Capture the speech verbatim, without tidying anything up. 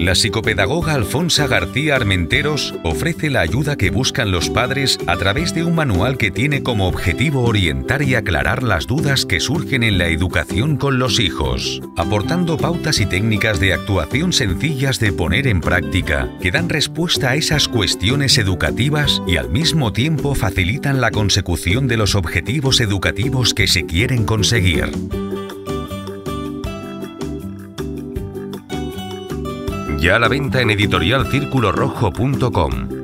La psicopedagoga Alfonsa García Armenteros ofrece la ayuda que buscan los padres a través de un manual que tiene como objetivo orientar y aclarar las dudas que surgen en la educación con los hijos, aportando pautas y técnicas de actuación sencillas de poner en práctica, que dan respuesta a esas cuestiones educativas y al mismo tiempo facilitan la consecución de los objetivos educativos que se quieren conseguir. Ya a la venta en editorial círculo rojo punto com.